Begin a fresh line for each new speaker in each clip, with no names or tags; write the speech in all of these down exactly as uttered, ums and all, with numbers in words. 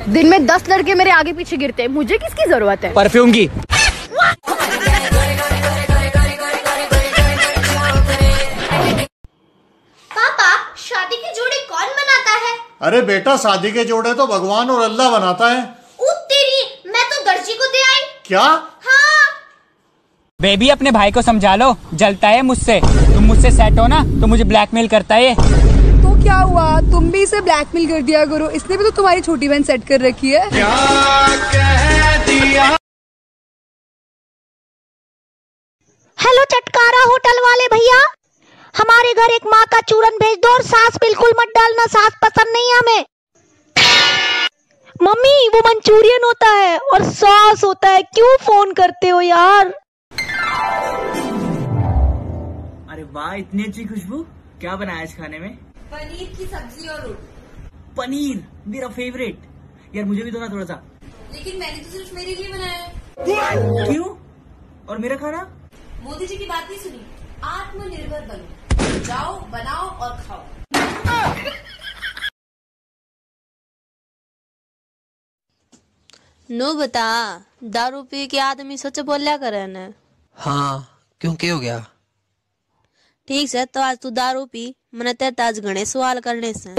दिन में दस लड़के मेरे आगे पीछे गिरते हैं, मुझे किसकी जरूरत है?
परफ्यूम की।
पापा, शादी के जोड़े कौन बनाता है?
अरे बेटा, शादी के जोड़े तो भगवान और अल्लाह बनाता है।
ओ तेरी, मैं तो दर्जी को दे आई।
क्या?
हाँ।
बेबी, अपने भाई को समझा लो, जलता है मुझसे। तुम मुझसे सेट हो ना तो मुझे ब्लैकमेल करता है।
तो क्या हुआ, तुम भी इसे ब्लैकमेल कर दिया करो, इसने भी तो तुम्हारी छोटी बहन सेट कर रखी है।
क्या कह दिया?
हेलो चटकारा होटल वाले भैया, हमारे घर एक माँ का चूरन भेज दो और सास बिल्कुल मत डालना, सास पसंद नहीं है हमें। मम्मी, वो मंचूरियन होता है और सॉस होता है, क्यों फोन करते हो यार?
अरे वाह, इतनी अच्छी खुशबू। क्या बनाया इस खाने में?
पनीर की सब्जी और रोटी।
पनीर मेरा फेवरेट। यार मुझे भी दो ना थोड़ा सा।
लेकिन मैंने तो सिर्फ मेरे लिए बनाया।
क्यों? और मेरा खाना?
मोदी जी की बात नहीं सुनी, आत्मनिर्भर बनो, जाओ बनाओ और खाओ।
नो बता, दारू पी के आदमी सच बोलिया करे न?
हाँ, क्यों क्या हो गया?
ठीक से, तो आज तू दारू पी, मैंने तेरे ताज गणे सवाल करने से।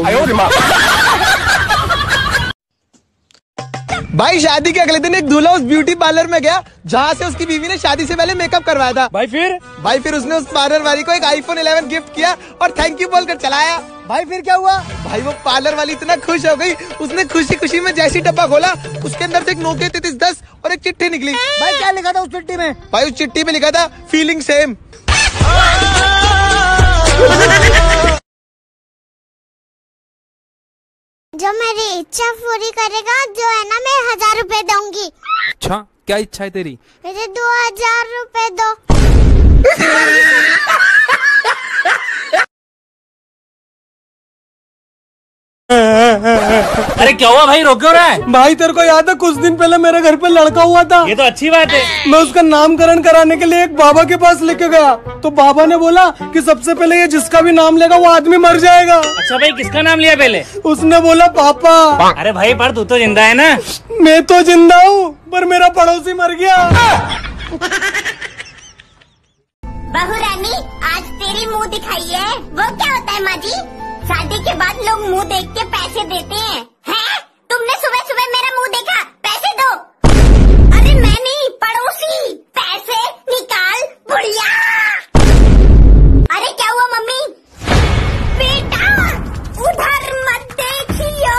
भाई, शादी के अगले दिन एक दूल्हा उस ब्यूटी पार्लर में गया जहाँ से उसकी बीवी ने शादी से पहले मेकअप करवाया था।
भाई फिर?
भाई फिर उसने उस पार्लर वाली को एक आईफोन इलेवन गिफ्ट किया और थैंक यू बोलकर चलाया। भाई फिर क्या हुआ? भाई वो पार्लर वाली इतना खुश हो गई, उसने खुशी खुशी में जैसी डब्बा खोला, उसके अंदर से एक नोकिया तैतीस दस और एक चिट्ठी निकली। भाई क्या लिखा था उस चिट्ठी में? भाई उस चिट्ठी में लिखा था, फीलिंग सेम।
जो मेरी इच्छा पूरी करेगा, जो है ना, मैं हजार रुपए दूंगी।
अच्छा, क्या इच्छा है तेरी?
मुझे दो हजार रुपए दो।
अरे क्या हुआ भाई, रो क्यों रहा है?
भाई तेरे को याद है कुछ दिन पहले मेरे घर पे लड़का हुआ था?
ये तो अच्छी बात है।
मैं उसका नामकरण कराने के लिए एक बाबा के पास लेके गया, तो बाबा ने बोला कि सबसे पहले ये जिसका भी नाम लेगा वो आदमी मर जाएगा।
अच्छा भाई, किसका नाम लिया पहले?
उसने बोला पापा।
अरे भाई, पर तू तो जिंदा है ना?
मैं तो जिंदा हूँ, पर मेरा पड़ोसी मर गया।
बहू रानी, आज तेरी मुंह दिखाई है, वो क्या होता है माँ जी? शादी के बाद लोग मुंह देख के पैसे देते हैं, हैं? तुमने सुबह सुबह मेरा मुंह देखा, पैसे दो। अरे मैं नहीं, पड़ोसी, पैसे निकाल बुढ़िया। अरे क्या हुआ मम्मी? बेटा, उधर मत देखियो।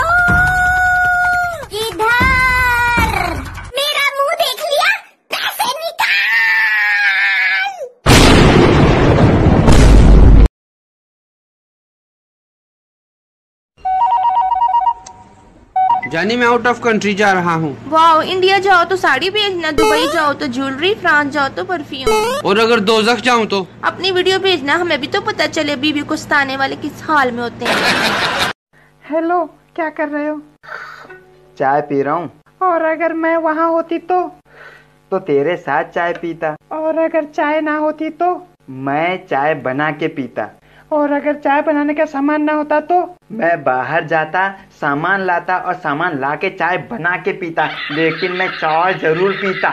इधर मेरा मुंह देख लिया, पैसे निकाल।
जानी, मैं आउट ऑफ कंट्री जा रहा हूँ।
वाह, इंडिया जाओ तो साड़ी भेजना, दुबई जाओ तो ज्वेलरी, फ्रांस जाओ तो परफ्यूम।
और अगर दोज़ख जाऊँ तो?
अपनी वीडियो भेजना, हमें भी तो पता चले बीवी को सताने वाले किस हाल में होते हैं।
हेलो, क्या कर रहे हो?
चाय पी रहा हूँ।
और अगर मैं वहाँ होती तो?
तो तेरे साथ चाय पीता।
और अगर चाय ना होती तो?
मैं चाय बना के पीता।
और अगर चाय बनाने का सामान ना होता तो?
मैं बाहर जाता, सामान लाता और सामान ला के चाय बना के पीता, लेकिन मैं चाय जरूर पीता।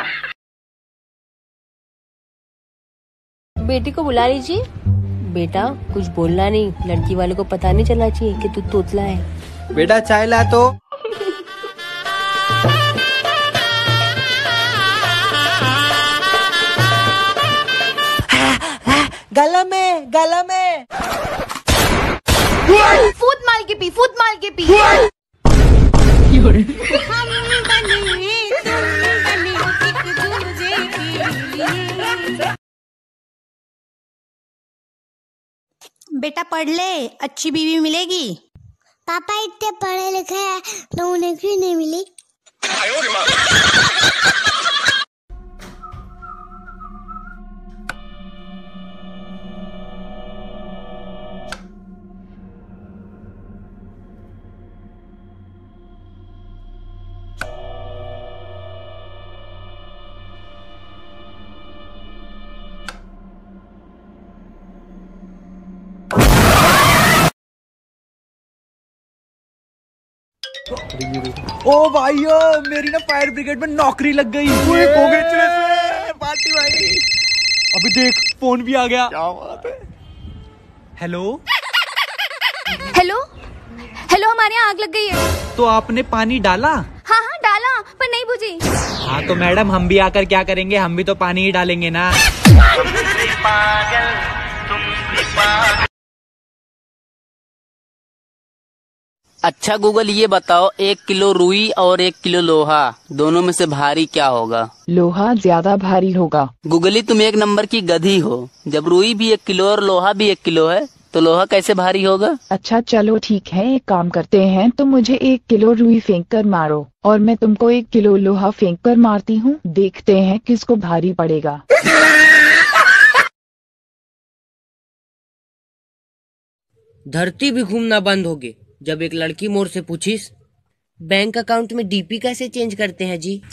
बेटी को बुला लीजिए। बेटा, कुछ बोलना नहीं, लड़की वाले को पता नहीं चलना चाहिए कि तू तोतला है।
बेटा चाय ला तो। गला में, गला में।
फूट मार के पी, फूट मार के पी।
बेटा पढ़ ले, अच्छी बीवी मिलेगी। पापा इतने पढ़े लिखे हैं तो उन्हें क्यों नहीं मिली?
अरे ये देखो। ओ भाइयों, मेरी ना फायर ब्रिगेड में नौकरी लग गई। कांग्रेचुलेशन पार्टी भाई। अभी देख फोन भी आ गया। क्या बात है। हेलो
हेलो हेलो, हमारे यहाँ आग लग गई है।
तो आपने पानी डाला?
हाँ हाँ डाला, पर नहीं बुझी।
हाँ तो मैडम हम भी आकर क्या करेंगे, हम भी तो पानी ही डालेंगे ना।
अच्छा गूगल ये बताओ, एक किलो रुई और एक किलो लोहा दोनों में से भारी क्या होगा?
लोहा ज्यादा भारी होगा।
गूगली तुम एक नंबर की गधी हो। जब रुई भी एक किलो और लोहा भी एक किलो है तो लोहा कैसे भारी होगा?
अच्छा चलो ठीक है, एक काम करते हैं, तुम मुझे एक किलो रुई फेंक कर मारो और मैं तुमको एक किलो लोहा फेंक कर मारती हूँ। देखते हैं किसको भारी पड़ेगा।
धरती भी घूमना बंद होगी जब एक लड़की मोर से पूछीस, बैंक अकाउंट में डीपी कैसे चेंज करते हैं जी?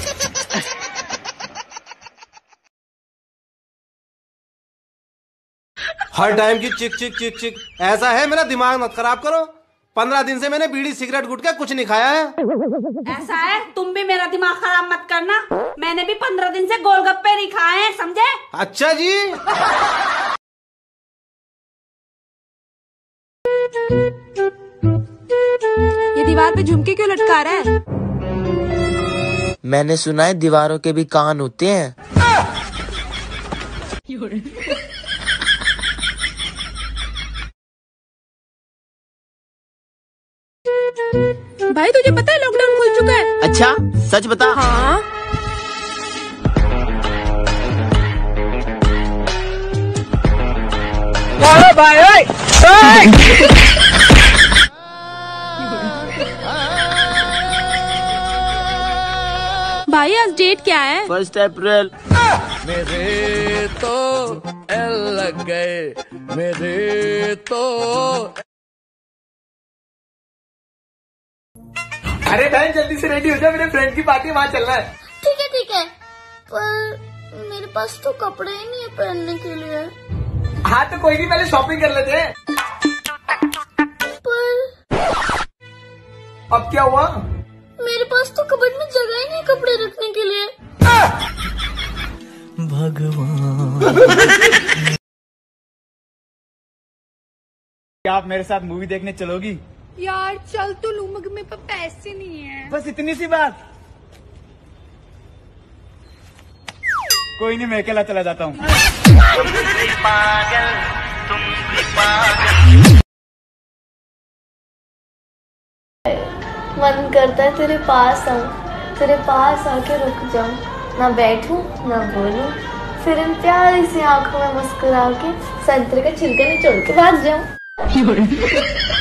हर टाइम की चिक चिक चिक चिक, ऐसा है मेरा दिमाग मत खराब करो। पंद्रह दिन से मैंने बीड़ी सिगरेट गुटखा कुछ नहीं खाया है।
ऐसा है, तुम भी मेरा दिमाग खराब मत करना। मैंने भी पंद्रह दिन से गोलगप्पे नहीं खाए हैं, समझे?
अच्छा जी।
ये दीवार पे झुमके क्यों लटका रहा है?
मैंने सुना है दीवारों के भी कान होते हैं।
भाई तुझे पता है लॉकडाउन खुल चुका है?
अच्छा सच बता।
हाँ।
भाई ओए, ओए।
भाई आज डेट क्या है?
First April.
मेरे तो एल लग गए, मेरे तो।
अरे बहन जल्दी से रेडी हो जा, मेरे फ्रेंड की पार्टी वहाँ चलना है।
ठीक है ठीक है, पर मेरे पास तो कपड़े ही नहीं है पहनने के लिए।
हाँ तो कोई नहीं, पहले शॉपिंग कर लेते हैं।
पर
अब क्या हुआ?
मेरे पास तो कबर्ड में जगह ही नहीं कपड़े रखने के लिए।
भगवान। क्या आप मेरे साथ मूवी देखने चलोगी?
यार चल तो लूं, मगर मेरे पास पैसे नहीं है।
बस इतनी सी बात। कोई नहीं, मैं अकेला चला जाता हूँ।
मन करता है तेरे पास आऊं, तेरे पास आके रुक जाऊं, ना बैठूं ना बोलूं, फिर इन प्यारी सी आंखों में मुस्कुरा के संतरे का छिलका निचोड़ के भाग जाऊं।